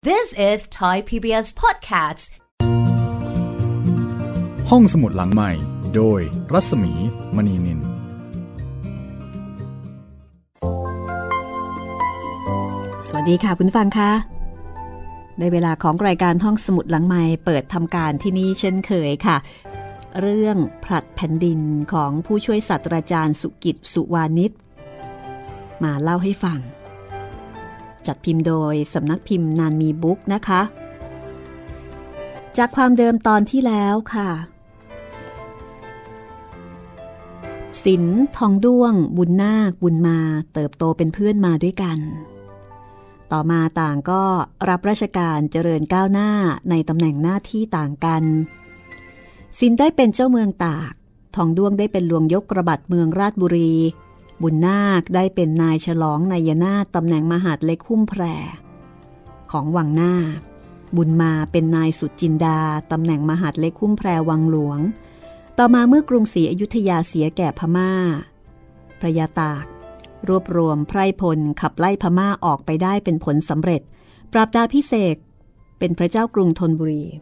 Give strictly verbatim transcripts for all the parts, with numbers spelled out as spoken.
This is Thai พี บี เอส Podcast ห้องสมุดหลังใหม่โดยรัศมีมณีนินสวัสดีค่ะคุณฟังค่ะในเวลาของรายการห้องสมุดหลังใหม่เปิดทำการที่นี่เช่นเคยค่ะเรื่องผลัดแผ่นดินของผู้ช่วยศาสตราจารย์สุกิตสุวานิชมาเล่าให้ฟังจัดพิมพ์โดยสำนักพิมพ์นานมีบุ๊กนะคะจากความเดิมตอนที่แล้วค่ะศิลป์ทองด้วงบุญนาคบุญมาเติบโตเป็นเพื่อนมาด้วยกันต่อมาต่างก็รับราชการเจริญก้าวหน้าในตำแหน่งหน้าที่ต่างกันศิลป์ได้เป็นเจ้าเมืองตากทองด้วงได้เป็นหลวงยกระบัดเมืองราชบุรีบุญนาคได้เป็นนายฉลองนายนาถตำแหน่งมหาดเล็กหุ้มแพรของวังหน้าบุญมาเป็นนายสุจินดาตำแหน่งมหาดเล็กหุ้มแพรวังหลวงต่อมาเมื่อกรุงศรีอยุธยาเสียแก่พม่าพระยาตากรวบรวมไพร่พลขับไล่พม่าออกไปได้เป็นผลสำเร็จปราบดาพิเศษเป็นพระเจ้ากรุงธนบุรี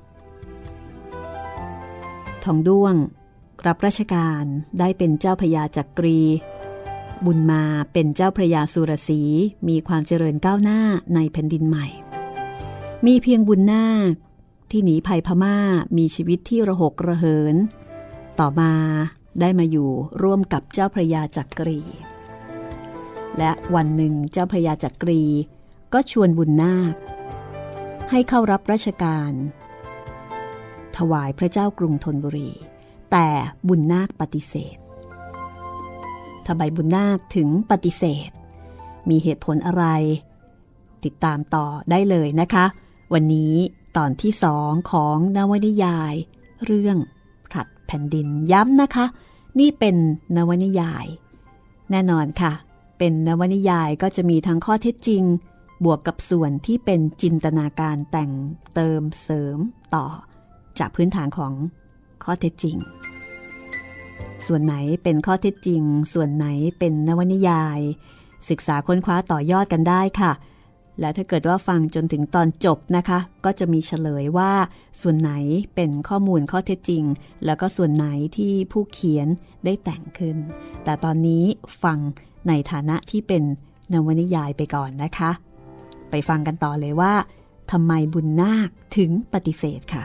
ทองด้วงรับราชการได้เป็นเจ้าพระยาจักรีบุญมาเป็นเจ้าพระยาสุรศรีมีความเจริญก้าวหน้าในแผ่นดินใหม่มีเพียงบุญนาคที่หนีภัยพม่ามีชีวิตที่ระหกระเหินต่อมาได้มาอยู่ร่วมกับเจ้าพระยาจักรีและวันหนึ่งเจ้าพระยาจักรีก็ชวนบุญนาคให้เข้ารับราชการถวายพระเจ้ากรุงธนบุรีแต่บุญนาคปฏิเสธทำไมบุญนาคถึงปฏิเสธมีเหตุผลอะไรติดตามต่อได้เลยนะคะวันนี้ตอนที่สองของนวนิยายเรื่องผลัดแผ่นดินย้ำนะคะนี่เป็นนวนิยายแน่นอนค่ะเป็นนวนิยายก็จะมีทั้งข้อเท็จจริงบวกกับส่วนที่เป็นจินตนาการแต่งเติมเสริมต่อจากพื้นฐานของข้อเท็จจริงส่วนไหนเป็นข้อเท็จจริงส่วนไหนเป็นนวนิยายศึกษาค้นคว้าต่อยอดกันได้ค่ะและถ้าเกิดว่าฟังจนถึงตอนจบนะคะก็จะมีเฉลยว่าส่วนไหนเป็นข้อมูลข้อเท็จจริงแล้วก็ส่วนไหนที่ผู้เขียนได้แต่งขึ้นแต่ตอนนี้ฟังในฐานะที่เป็นนวนิยายไปก่อนนะคะไปฟังกันต่อเลยว่าทำไมบุญนาคถึงปฏิเสธค่ะ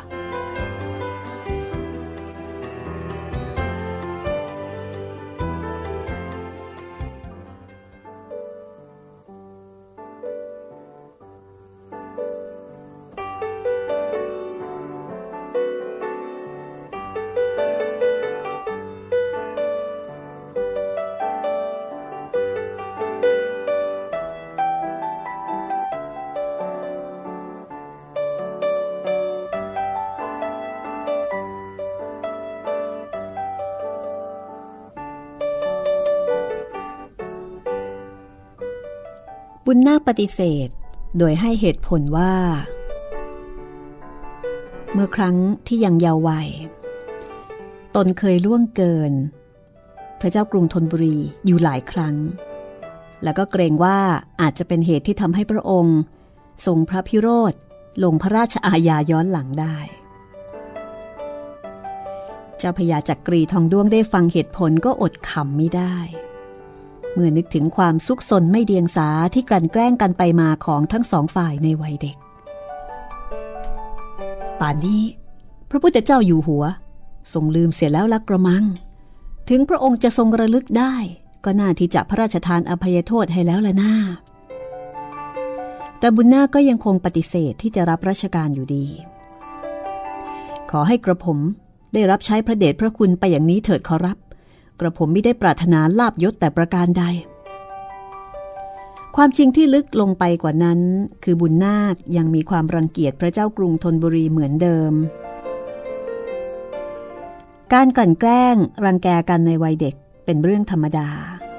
บุญนาคปฏิเสธโดยให้เหตุผลว่าเมื่อครั้งที่ยังเยาว์วัยตนเคยล่วงเกินพระเจ้ากรุงธนบุรีอยู่หลายครั้งแล้วก็เกรงว่าอาจจะเป็นเหตุที่ทำให้พระองค์ทรงพระพิโรธลงพระราชอาญาย้อนหลังได้เจ้าพระยาจักรีทองด้วงได้ฟังเหตุผลก็อดขำไม่ได้เมื่อนึกถึงความซุกซนไม่เดียงสาที่กลั่นแกล้งกันไปมาของทั้งสองฝ่ายในวัยเด็กป่านนี้พระพุทธเจ้าอยู่หัวทรงลืมเสียแล้วลักกระมังถึงพระองค์จะทรงระลึกได้ก็น่าที่จะพระราชทานอภัยโทษให้แล้วละหน้าแต่บุญนาคก็ยังคงปฏิเสธที่จะรับราชการอยู่ดีขอให้กระผมได้รับใช้พระเดชพระคุณไปอย่างนี้เถิดขอรับกระผมไม่ได้ปรารถนาลาภยศแต่ประการใดความจริงที่ลึกลงไปกว่านั้นคือบุญนาคยังมีความรังเกียจพระเจ้ากรุงธนบุรีเหมือนเดิมการกลั่นแกล้งรังแกกันในวัยเด็กเป็นเรื่องธรรมดา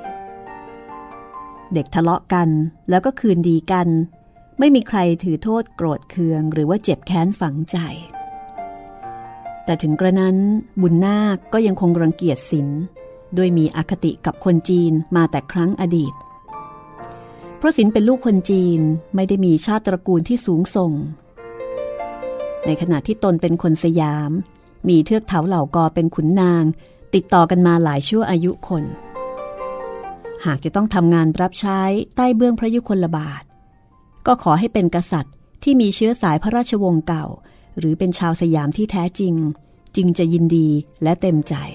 เด็กทะเลาะกันแล้วก็คืนดีกันไม่มีใครถือโทษโกรธเคืองหรือว่าเจ็บแค้นฝังใจแต่ถึงกระนั้นบุญนาคก็ยังคงรังเกียจศิลป์โดยมีอคติกับคนจีนมาแต่ครั้งอดีตเพราะศิลป์เป็นลูกคนจีนไม่ได้มีชาติตระกูลที่สูงส่งในขณะที่ตนเป็นคนสยามมีเทือกเถาเหล่ากอเป็นขุนนางติดต่อกันมาหลายชั่วอายุคนหากจะต้องทำงานรับใช้ใต้เบื้องพระยุคลบาทก็ขอให้เป็นกษัตริย์ที่มีเชื้อสายพระราชวงศ์เก่าหรือเป็นชาวสยามที่แท้จริงจึงจะยินดีและเต็มใจ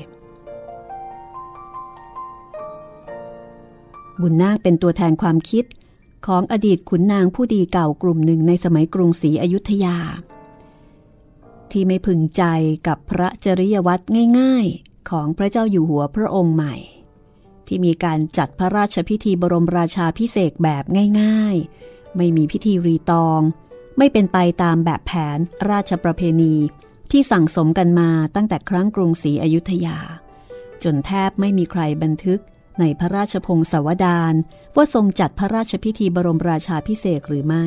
บุญนาคเป็นตัวแทนความคิดของอดีตขุนนางผู้ดีเก่ากลุ่มหนึ่งในสมัยกรุงศรีอยุธยาที่ไม่พึงใจกับพระจริยวัตรง่ายๆของพระเจ้าอยู่หัวพระองค์ใหม่ที่มีการจัดพระราชพิธีบรมราชาภิเษกแบบง่ายๆไม่มีพิธีรีตองไม่เป็นไปตามแบบแผนราชประเพณีที่สั่งสมกันมาตั้งแต่ครั้งกรุงศรีอยุธยาจนแทบไม่มีใครบันทึกในพระราชพงศาวดารว่าทรงจัดพระราชพิธีบรมราชาภิเษกหรือไม่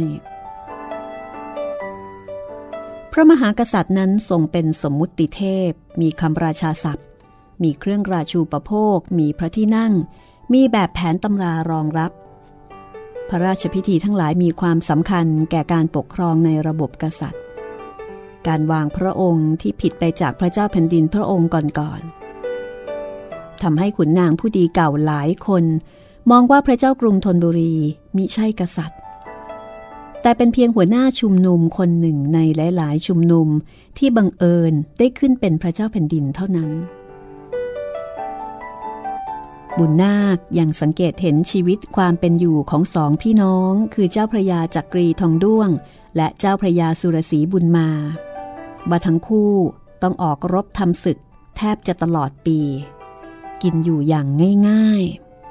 พระมหากษัตริย์นั้นทรงเป็นสมมุติเทพมีคำราชาศัพท์มีเครื่องราชูปโภคมีพระที่นั่งมีแบบแผนตำรารองรับพระราชพิธีทั้งหลายมีความสำคัญแก่การปกครองในระบบกษัตริย์การวางพระองค์ที่ผิดไปจากพระเจ้าแผ่นดินพระองค์ก่อนๆทำให้ขุนนางผู้ดีเก่าหลายคนมองว่าพระเจ้ากรุงธนบุรีมิใช่กษัตริย์แต่เป็นเพียงหัวหน้าชุมนุมคนหนึ่งในหลายๆชุมนุมที่บังเอิญได้ขึ้นเป็นพระเจ้าแผ่นดินเท่านั้นบุญนาคยังสังเกตเห็นชีวิตความเป็นอยู่ของสองพี่น้องคือเจ้าพระยาจักรีทองด้วงและเจ้าพระยาสุรศรีบุญมาว่าทั้งคู่ต้องออกรบทำศึกแทบจะตลอดปีกินอยู่อย่างง่าย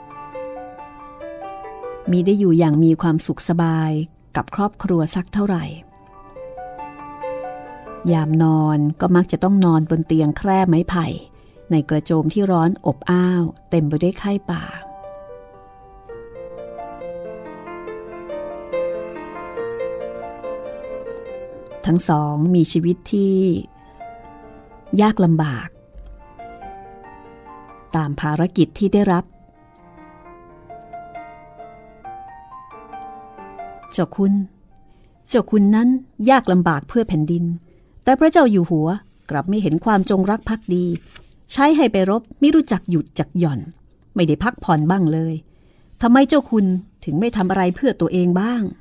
ๆมีได้อยู่อย่างมีความสุขสบายกับครอบครัวสักเท่าไหร่ยามนอนก็มักจะต้องนอนบนเตียงแคร่ไม้ไผ่ในกระโจมที่ร้อนอบอ้าวเต็มไปด้วยไข้ป่าทั้งสองมีชีวิตที่ยากลำบากตามภารกิจที่ได้รับเจ้าคุณเจ้าคุณนั้นยากลำบากเพื่อแผ่นดินแต่พระเจ้าอยู่หัวกลับไม่เห็นความจงรักภักดีใช้ให้ไปรบไม่รู้จักหยุดจักหย่อนไม่ได้พักผ่อนบ้างเลยทำไมเจ้าคุณถึงไม่ทำอะไรเพื่อตัวเองบ้าง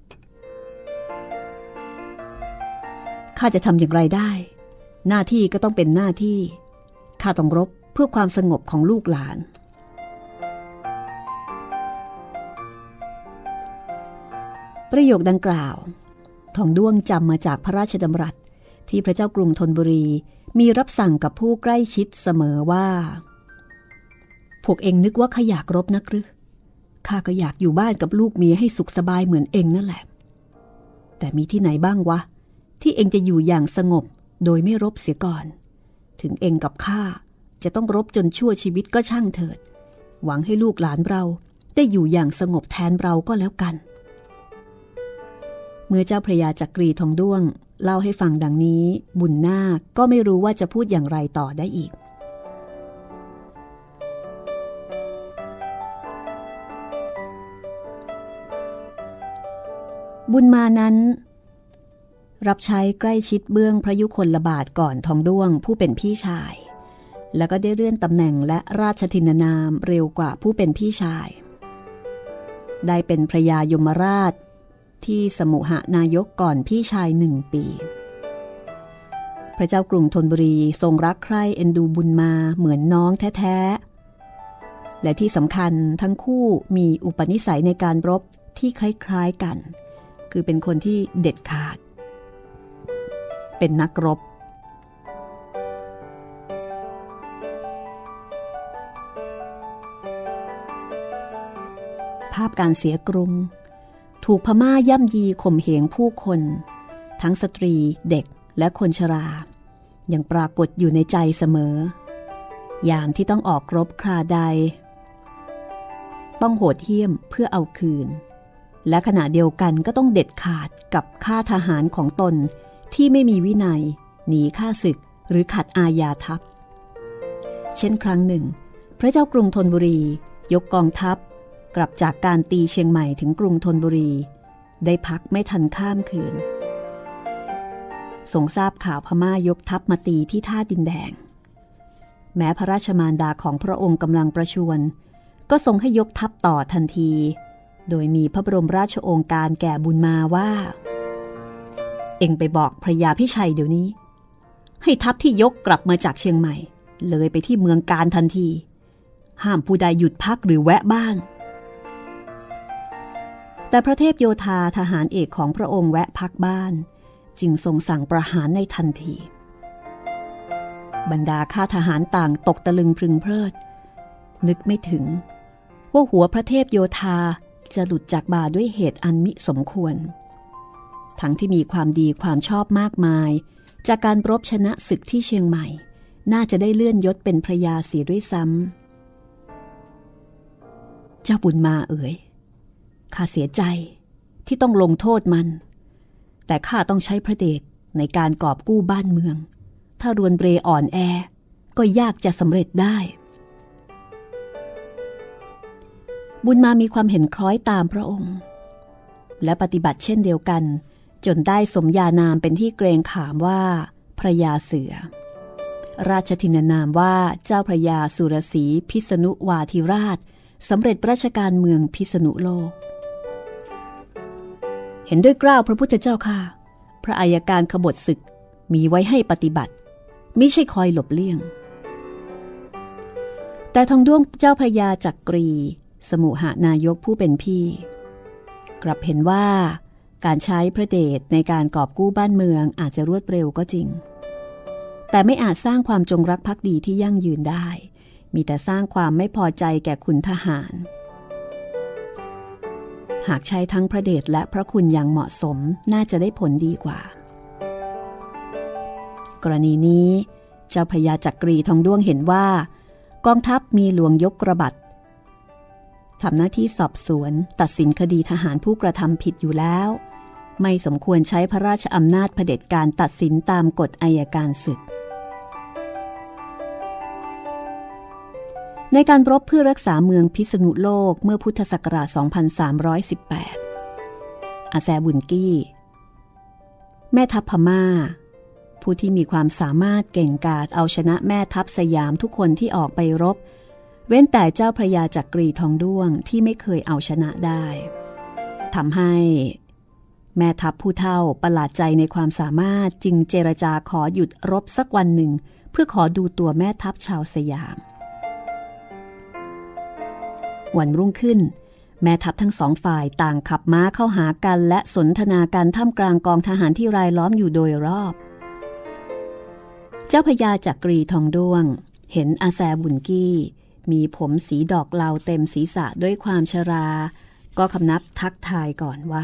ข้าจะทำอย่างไรได้หน้าที่ก็ต้องเป็นหน้าที่ข้าต้องรบเพื่อความสงบของลูกหลานประโยคดังกล่าวทองด้วงจำมาจากพระราชดำรัสที่พระเจ้ากรุงธนบุรีมีรับสั่งกับผู้ใกล้ชิดเสมอว่าพวกเองนึกว่าข้าอยากรบนักหรือข้าก็อยากอยู่บ้านกับลูกเมียให้สุขสบายเหมือนเองนั่นแหละแต่มีที่ไหนบ้างวะที่เองจะอยู่อย่างสงบโดยไม่รบเสียก่อนถึงเองกับข้าจะต้องรบจนชั่วชีวิตก็ช่างเถิดหวังให้ลูกหลานเราได้อยู่อย่างสงบแทนเราก็แล้วกันเมื่อเจ้าพระยาจักรีทองด้วงเล่าให้ฟังดังนี้บุญนาคก็ไม่รู้ว่าจะพูดอย่างไรต่อได้อีกบุญมานั้นรับใช้ใกล้ชิดเบื้องพระยุคลบาทก่อนทองด้วงผู้เป็นพี่ชายแล้วก็ได้เลื่อนตำแหน่งและราชทินนามเร็วกว่าผู้เป็นพี่ชายได้เป็นพระยายมราชที่สมุหนายกก่อนพี่ชายหนึ่งปีพระเจ้ากรุงธนบุรีทรงรักใคร่เอ็นดูบุญมาเหมือนน้องแท้ๆและที่สำคัญทั้งคู่มีอุปนิสัยในการรบที่คล้ายๆกันคือเป็นคนที่เด็ดขาดเป็นนักรบภาพการเสียกรุงถูกพม่าย่ำยีข่มเหงผู้คนทั้งสตรีเด็กและคนชรายังปรากฏอยู่ในใจเสมอยามที่ต้องออกรบคราใดต้องโหดเหี้ยมเพื่อเอาคืนและขณะเดียวกันก็ต้องเด็ดขาดกับข้าทหารของตนที่ไม่มีวินัยหนีข้าศึกหรือขัดอาญาทัพเช่นครั้งหนึ่งพระเจ้ากรุงธนบุรียกกองทัพกลับจากการตีเชียงใหม่ถึงกรุงธนบุรีได้พักไม่ทันข้ามคืนทรงทราบข่าวพม่ายกทัพมาตีที่ท่าดินแดงแม้พระราชมารดาของพระองค์กำลังประชวรก็ทรงให้ยกทัพต่อทันทีโดยมีพระบรมราชโองการแก่บุญมาว่าเอ็งไปบอกพระยาพิชัยเดี๋ยวนี้ให้ทัพที่ยกกลับมาจากเชียงใหม่เลยไปที่เมืองการทันทีห้ามผู้ใดหยุดพักหรือแวะบ้านแต่พระเทพโยธาทหารเอกของพระองค์แวะพักบ้านจึงทรงสั่งประหารในทันทีบรรดาข้าทหารต่างตกตะลึงพรึงเพริดนึกไม่ถึงว่าหัวพระเทพโยธาจะหลุดจากบ่าด้วยเหตุอันมิสมควรทั้งที่มีความดีความชอบมากมายจากการรบชนะศึกที่เชียงใหม่น่าจะได้เลื่อนยศเป็นพระยาเสียด้วยซ้ำเจ้าบุญมาเอ๋ยข้าเสียใจที่ต้องลงโทษมันแต่ข้าต้องใช้พระเดชในการกอบกู้บ้านเมืองถ้ารวนเรอ่อนแอก็ยากจะสำเร็จได้บุญมามีความเห็นคล้อยตามพระองค์และปฏิบัติเช่นเดียวกันจนได้สมญานามเป็นที่เกรงขามว่าพระยาเสือราชทินนามว่าเจ้าพระยาสุรศรีพิษณุวาทิราชสำเร็จราชการเมืองพิษณุโลกเห็นด้วยเกล้าพระพุทธเจ้าค่ะพระอัยการขบฏศึกมีไว้ให้ปฏิบัติมิใช่คอยหลบเลี่ยงแต่ทองด้วงเจ้าพระยาจักรีสมุหานายกผู้เป็นพี่กลับเห็นว่าการใช้พระเดชในการกอบกู้บ้านเมืองอาจจะรวดเร็วก็จริงแต่ไม่อาจสร้างความจงรักภักดีที่ยั่งยืนได้มีแต่สร้างความไม่พอใจแก่ขุนทหารหากใช้ทั้งพระเดชและพระคุณอย่างเหมาะสมน่าจะได้ผลดีกว่ากรณีนี้เจ้าพระยาจักรีทองด้วงเห็นว่ากองทัพมีหลวงยกกระบัดทำหน้าที่สอบสวนตัดสินคดีทหารผู้กระทำผิดอยู่แล้วไม่สมควรใช้พระราชอำนาจเผด็จการตัดสินตามกฎอัยการศึกในการรบเพื่อรักษาเมืองพิษณุโลกเมื่อพุทธศักราช สองพันสามร้อยสิบแปด อาแซบุนกี้แม่ทัพพม่าผู้ที่มีความสามารถเก่งกาจเอาชนะแม่ทัพสยามทุกคนที่ออกไปรบเว้นแต่เจ้าพระยาจักรีทองด้วงที่ไม่เคยเอาชนะได้ทำให้แม่ทัพผู้เฒ่าประหลาดใจในความสามารถจึงเจรจาขอหยุดรบสักวันหนึ่งเพื่อขอดูตัวแม่ทัพชาวสยามวันรุ่งขึ้นแม่ทัพทั้งสองฝ่ายต่างขับม้าเข้าหากันและสนทนากันท่ามกลางกองทหารที่รายล้อมอยู่โดยรอบเจ้าพระยาจักรีทองด้วงเห็นอาแซบุนกี้มีผมสีดอกเหลาเต็มศีรษะด้วยความชราก็คำนับทักทายก่อนว่า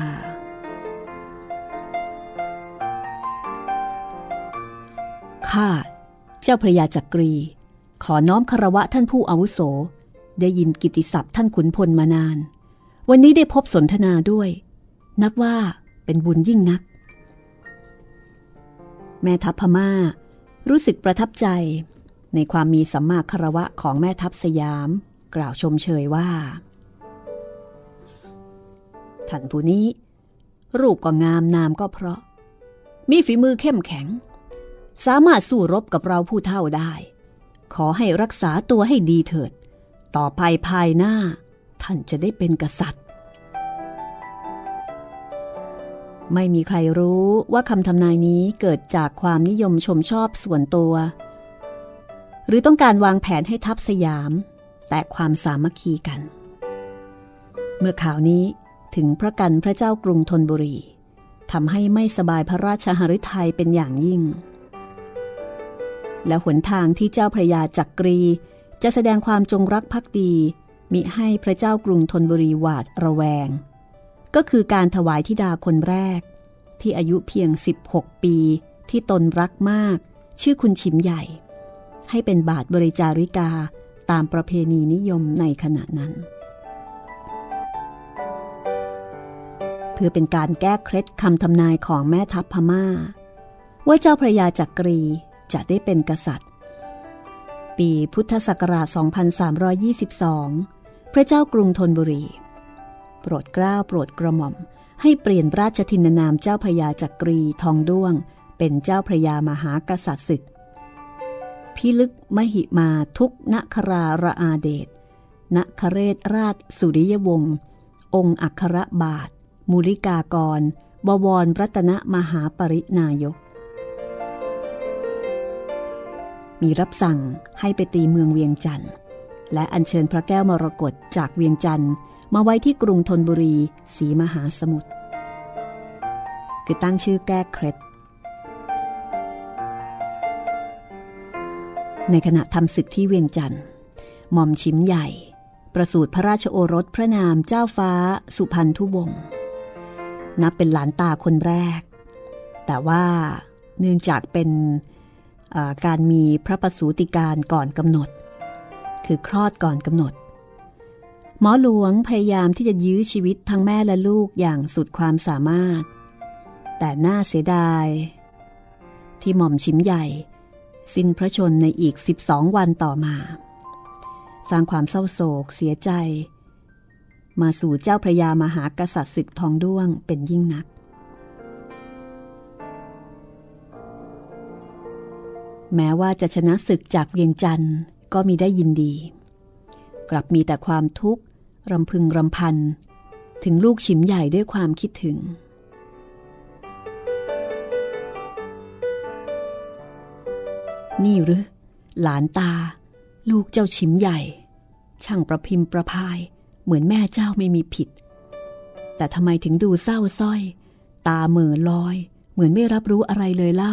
ข้าเจ้าพระยาจักรีขอน้อมคารวะท่านผู้อาวุโสได้ยินกิตติศัพท์ท่านขุนพลมานานวันนี้ได้พบสนทนาด้วยนับว่าเป็นบุญยิ่งนักแม่ทัพพม่ารู้สึกประทับใจในความมีสัมมาคารวะของแม่ทัพสยามกล่าวชมเชยว่าท่านผู้นี้รูปก็งามนามก็เพราะมีฝีมือเข้มแข็งสามารถสู้รบกับเราผู้เฒ่าได้ขอให้รักษาตัวให้ดีเถิดต่อไปภายหน้าท่านจะได้เป็นกษัตริย์ไม่มีใครรู้ว่าคำทำนายนี้เกิดจากความนิยมชมชอบส่วนตัวหรือต้องการวางแผนให้ทัพสยามแตกความสามัคคีกันเมื่อข่าวนี้ถึงพระกันพระเจ้ากรุงธนบุรีทำให้ไม่สบายพระราชหฤทัยเป็นอย่างยิ่งและหนทางที่เจ้าพระยาจักรีจะแสดงความจงรักภักดีมิให้พระเจ้ากรุงธนบุรีหวาดระแวงก็คือการถวายธิดาคนแรกที่อายุเพียงสิบหกปีที่ตนรักมากชื่อคุณชิมใหญ่ให้เป็นบาทบริจาริกาตามประเพณีนิยมในขณะนั้นเพื่อเป็นการแก้เคล็ดคำทำนายของแม่ทัพพม่าว่าเจ้าพระยาจักรีจะได้เป็นกษัตริย์ปีพุทธศักราช สองพันสามร้อยยี่สิบสอง พพระเจ้ากรุงธนบุรีโปรดเกล้าโปรดกระหม่อมให้เปลี่ยนราชทินนามเจ้าพระยาจักรีทองด้วงเป็นเจ้าพระยามหากษัตริย์ศึกพิลึกมหิมาทุกนคราระอาเดชนคเรศราชสุริยวงศ์องค์อัครบาทมูลิกากรบวรรัตนมหาปรินายกมีรับสั่งให้ไปตีเมืองเวียงจันทร์และอัญเชิญพระแก้วมรกตจากเวียงจันทร์มาไว้ที่กรุงธนบุรีศรีมหาสมุทรคือตั้งชื่อแก้เคล็ดในขณะทำศึกที่เวียงจันทร์หม่อมฉิมใหญ่ประสูติพระราชโอรสพระนามเจ้าฟ้าสุพรรณทุวงศ์นับเป็นหลานตาคนแรกแต่ว่าเนื่องจากเป็นการมีพระประสูติการก่อนกำหนดคือคลอดก่อนกำหนดหมอหลวงพยายามที่จะยื้อชีวิตทั้งแม่และลูกอย่างสุดความสามารถแต่น่าเสียดายที่หม่อมฉิมใหญ่สิ้นพระชนในอีกสิบสองวันต่อมาสร้างความเศร้าโศกเสียใจมาสู่เจ้าพระยามหากษัตริย์ศึกทองด้วงเป็นยิ่งนักแม้ว่าจะชนะศึกจากเวียงจันทร์ก็มีได้ยินดีกลับมีแต่ความทุกข์รำพึงรำพันถึงลูกฉิมใหญ่ด้วยความคิดถึงนี่หรือหลานตาลูกเจ้าฉิมใหญ่ช่างประพิมพ์ประพายเหมือนแม่เจ้าไม่มีผิดแต่ทำไมถึงดูเศร้าส้อยตาเหม่อลอยเหมือนไม่รับรู้อะไรเลยเล่า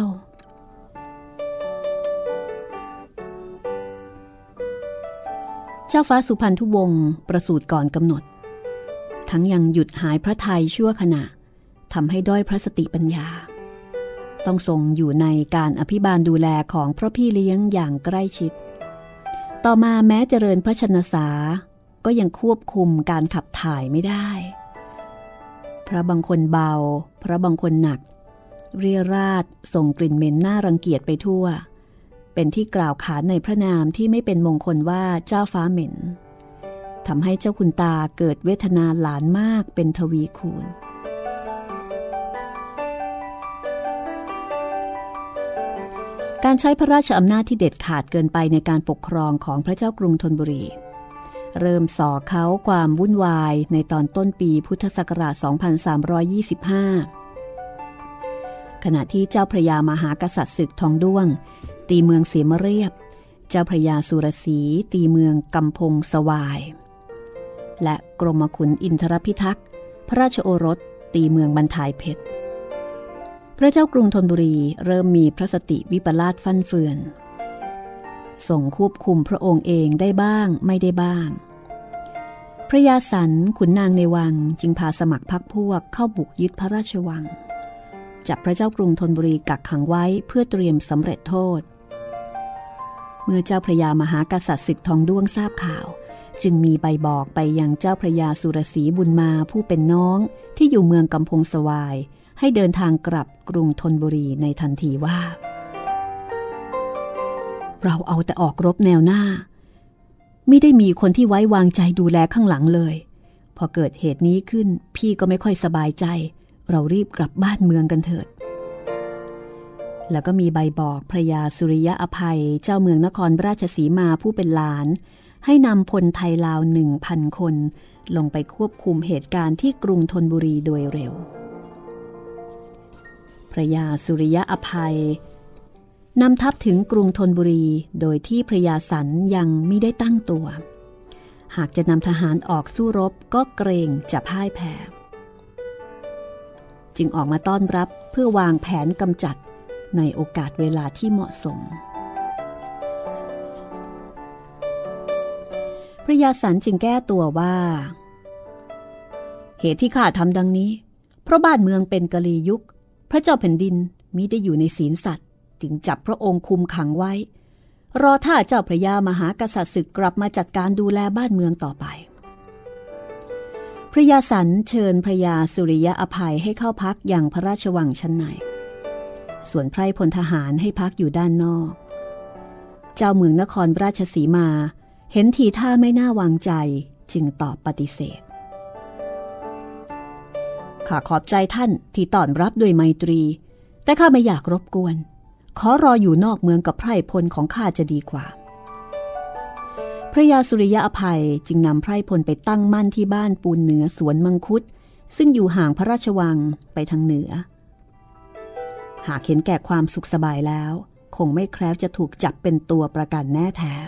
เจ้าฟ้าสุพรรณทุวงศ์ประสูติก่อนกำหนดทั้งยังหยุดหายพระทัยชั่วขณะทำให้ด้อยพระสติปัญญาต้องทรงอยู่ในการอภิบาลดูแลของพระพี่เลี้ยงอย่างใกล้ชิดต่อมาแม้เจริญพระชนสาก็ยังควบคุมการขับถ่ายไม่ได้พระบางคนเบาพระบางคนหนักเรี่ยราดส่งกลิ่นเหม็นน่ารังเกียจไปทั่วเป็นที่กล่าวขานในพระนามที่ไม่เป็นมงคลว่าเจ้าฟ้าเหม็นทำให้เจ้าคุณตาเกิดเวทนาหลานมากเป็นทวีคูณการใช้พระราชอำนาจที่เด็ดขาดเกินไปในการปกครองของพระเจ้ากรุงธนบุรีเริ่มส่อเค้าความวุ่นวายในตอนต้นปีพุทธศักราช สองพันสามร้อยยี่สิบห้า ขณะที่เจ้าพระยามหากษัตริย์ศึกทองด้วงตีเมืองเสียมเรียบเจ้าพระยาสุรศรีตีเมืองกำพงสวายและกรมขุนอินทรพิทักษ์พระราชโอรสตีเมืองบรรทายเพชรพระเจ้ากรุงธนบุรีเริ่มมีพระสติวิปลาสฟั่นเฟือนส่งควบคุมพระองค์เองได้บ้างไม่ได้บ้างพระยาสันขุนนางในวังจึงพาสมัครพรรคพวกเข้าบุกยึดพระราชวังจับพระเจ้ากรุงธนบุรีกักขังไว้เพื่อเตรียมสำเร็จโทษเมื่อเจ้าพระยามหากษัตริย์ศึกทองด้วงทราบข่าวจึงมีใบบอกไปยังเจ้าพระยาสุรศรีบุญมาผู้เป็นน้องที่อยู่เมืองกำพงสวายให้เดินทางกลับกรุงธนบุรีในทันทีว่าเราเอาแต่ออกรบแนวหน้าไม่ได้มีคนที่ไว้วางใจดูแลข้างหลังเลยพอเกิดเหตุนี้ขึ้นพี่ก็ไม่ค่อยสบายใจเรารีบกลับบ้านเมืองกันเถิดแล้วก็มีใบบอกพระยาสุริยะอภัยเจ้าเมืองนครราชสีมาผู้เป็นหลานให้นำพลไทยลาว หนึ่งพัน คนลงไปควบคุมเหตุการณ์ที่กรุงธนบุรีโดยเร็วพระยาสุริยะอภัยนำทัพถึงกรุงธนบุรีโดยที่พระยาสันยังไม่ได้ตั้งตัวหากจะนำทหารออกสู้รบก็เกรงจะพ่ายแพ้จึงออกมาต้อนรับเพื่อวางแผนกำจัดในโอกาสเวลาที่เหมาะสมพระยาสันจึงแก้ตัวว่าเหตุที่ข้าทำดังนี้เพราะบ้านเมืองเป็นกลียุคพระเจ้าแผ่นดินมิได้อยู่ในศีลสัตว์จึงจับพระองค์คุมขังไว้รอท่าเจ้าพระยามหากษัตริย์ศึกกลับมาจัดการดูแลบ้านเมืองต่อไปพระยาสันเชิญพระยาสุริยะอภัยให้เข้าพักอย่างพระราชวังชั้นในส่วนไพร่พลทหารให้พักอยู่ด้านนอกเจ้าเมืองนครราชสีมาเห็นทีท่าไม่น่าวางใจจึงตอบปฏิเสธข้าขอบใจท่านที่ต้อนรับด้วยไมตรีแต่ข้าไม่อยากรบกวนขอรออยู่นอกเมืองกับไพร่พลของข้าจะดีกว่าพระยาสุริยะอภัยจึงนำไพร่พลไปตั้งมั่นที่บ้านปูนเหนือสวนมังคุดซึ่งอยู่ห่างพระราชวังไปทางเหนือหากเห็นแก่ความสุขสบายแล้วคงไม่แคล้วจะถูกจับเป็นตัวประกันแน่แท้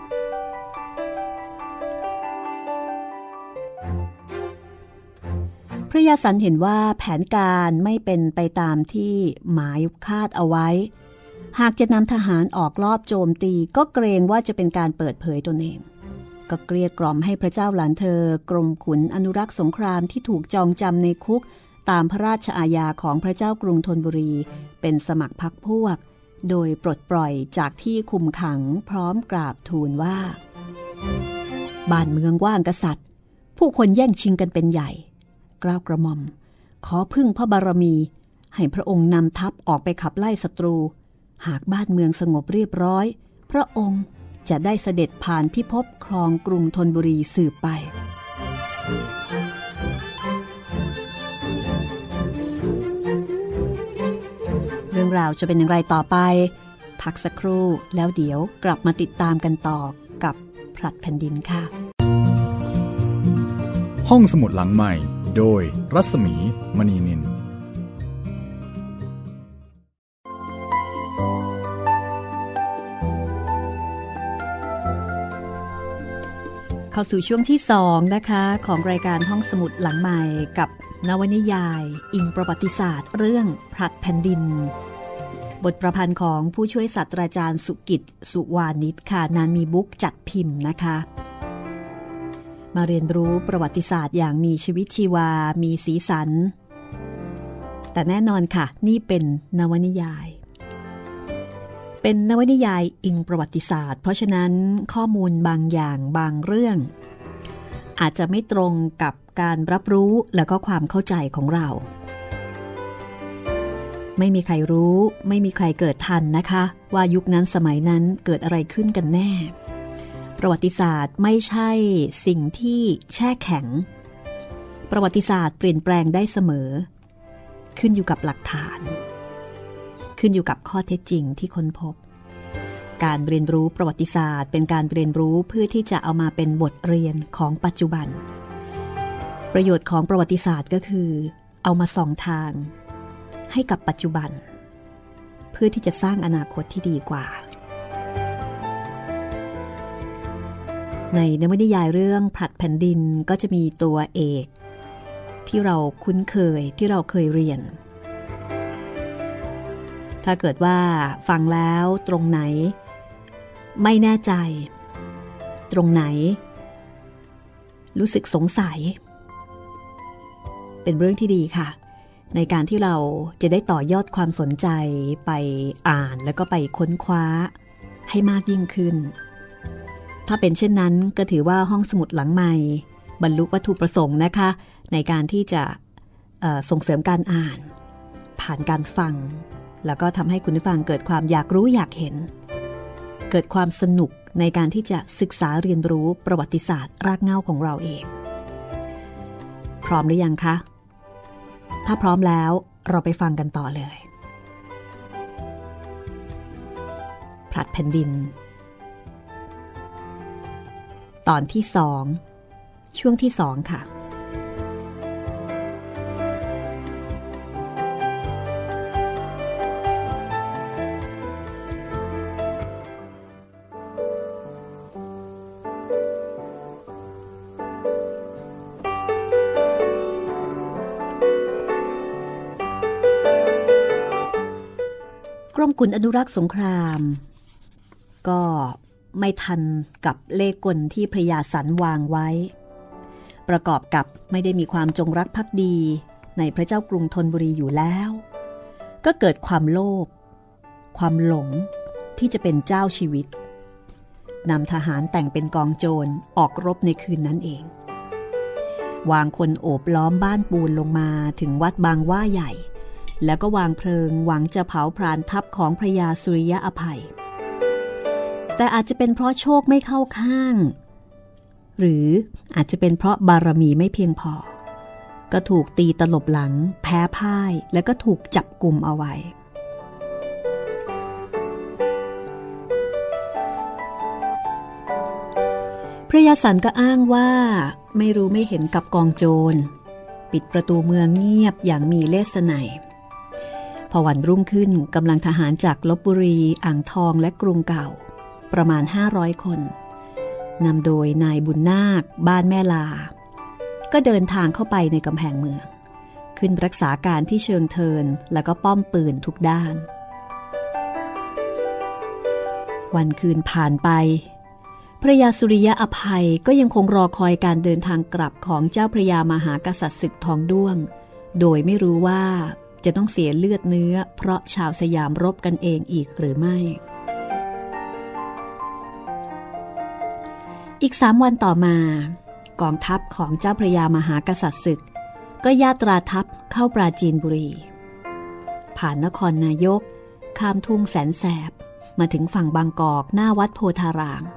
พระยาสันเห็นว่าแผนการไม่เป็นไปตามที่หมายคาดเอาไว้หากจะนำทหารออกลอบโจมตีก็เกรงว่าจะเป็นการเปิดเผยตนเองก็เกลียดกล่อมให้พระเจ้าหลานเธอกรมขุนอนุรักษ์สงครามที่ถูกจองจำในคุกตามพระราชอาญาของพระเจ้ากรุงธนบุรีเป็นสมัครพรรคพวกโดยปลดปล่อยจากที่คุมขังพร้อมกราบทูลว่าบ้านเมืองว่างกษัตริย์ผู้คนแย่งชิงกันเป็นใหญ่เกล้ากระหม่อมขอพึ่งพระบารมีให้พระองค์นำทัพออกไปขับไล่ศัตรูหากบ้านเมืองสงบเรียบร้อยพระองค์จะได้เสด็จผ่านพิภพครองกรุงธนบุรีสืบไปเรื่องราวจะเป็นอย่างไรต่อไปพักสักครู่แล้วเดี๋ยวกลับมาติดตามกันต่อกับพลัดแผ่นดินค่ะห้องสมุดหลังใหม่โดยรัศมีมณีนินเข้าสู่ช่วงที่สองนะคะของรายการห้องสมุดหลังใหม่กับนวนิยายอิงประวัติศาสตร์เรื่องพลัดแผ่นดินบทประพันธ์ของผู้ช่วยศาสตราจารย์สุกิตสุวานิชค่ะนานมีบุ๊กจัดพิมพ์นะคะมาเรียนรู้ประวัติศาสตร์อย่างมีชีวิตชีวามีสีสันแต่แน่นอนค่ะนี่เป็นนวนิยายเป็นนวนิยายอิงประวัติศาสตร์เพราะฉะนั้นข้อมูลบางอย่างบางเรื่องอาจจะไม่ตรงกับการรับรู้และก็ความเข้าใจของเราไม่มีใครรู้ไม่มีใครเกิดทันนะคะว่ายุคนั้นสมัยนั้นเกิดอะไรขึ้นกันแน่ประวัติศาสตร์ไม่ใช่สิ่งที่แช่แข็งประวัติศาสตร์เปลี่ยนแปลงได้เสมอขึ้นอยู่กับหลักฐานขึ้นอยู่กับข้อเท็จจริงที่ค้นพบการเรียนรู้ประวัติศาสตร์เป็นการเรียนรู้เพื่อที่จะเอามาเป็นบทเรียนของปัจจุบันประโยชน์ของประวัติศาสตร์ก็คือเอามาส่องทางให้กับปัจจุบันเพื่อที่จะสร้างอนาคตที่ดีกว่าในนวนิยายเรื่องผลัดแผ่นดินก็จะมีตัวเอกที่เราคุ้นเคยที่เราเคยเรียนถ้าเกิดว่าฟังแล้วตรงไหนไม่แน่ใจตรงไหนรู้สึกสงสัยเป็นเรื่องที่ดีค่ะในการที่เราจะได้ต่อยอดความสนใจไปอ่านแล้วก็ไปค้นคว้าให้มากยิ่งขึ้นถ้าเป็นเช่นนั้นก็ถือว่าห้องสมุดหลังใหม่บรรลุวัตถุประสงค์นะคะในการที่จะส่งเสริมการอ่านผ่านการฟังแล้วก็ทำให้คุณผู้ฟังเกิดความอยากรู้อยากเห็นเกิดความสนุกในการที่จะศึกษาเรียนรู้ประวัติศาสตร์รากเหง้าของเราเองพร้อมหรือยังคะถ้าพร้อมแล้วเราไปฟังกันต่อเลยผลัดแผ่นดินตอนที่สองช่วงที่สองค่ะกรมขุนอนุรักษ์สงครามก็ไม่ทันกับเลขกลที่พระยาสันวางไว้ประกอบกับไม่ได้มีความจงรักภักดีในพระเจ้ากรุงธนบุรีอยู่แล้วก็เกิดความโลภความหลงที่จะเป็นเจ้าชีวิตนำทหารแต่งเป็นกองโจรออกรบในคืนนั้นเองวางคนโอบล้อมบ้านปูนลงมาถึงวัดบางว่าใหญ่แล้วก็วางเพลิงหวังจะเผาพรานทัพของพระยาสุริยะอภัยแต่อาจจะเป็นเพราะโชคไม่เข้าข้างหรืออาจจะเป็นเพราะบารมีไม่เพียงพอก็ถูกตีตลบหลังแพ้พ่ายแล้วก็ถูกจับกุมเอาไว้พระยาสันก็อ้างว่าไม่รู้ไม่เห็นกับกองโจรปิดประตูเมืองเงียบอย่างมีเลสไนพอวันรุ่งขึ้นกำลังทหารจากลพบุรีอ่างทองและกรุงเก่าประมาณห้าร้อยคนนำโดยนายบุญนาคบ้านแม่ลาก็เดินทางเข้าไปในกำแพงเมืองขึ้นรักษาการที่เชิงเทินแล้วก็ป้อมปืนทุกด้านวันคืนผ่านไปพระยาสุริยะอภัยก็ยังคงรอคอยการเดินทางกลับของเจ้าพระยามหากษัตริย์ศึกทองด้วงโดยไม่รู้ว่าจะต้องเสียเลือดเนื้อเพราะชาวสยามรบกันเองอีกหรือไม่อีกสามวันต่อมากองทัพของเจ้าพระยามหากษัตริย์ศึกก็ยาตราทัพเข้าปราจีนบุรีผ่านนครนายกข้ามทุ่งแสนแสบมาถึงฝั่งบางกอกหน้าวัดโพธาราม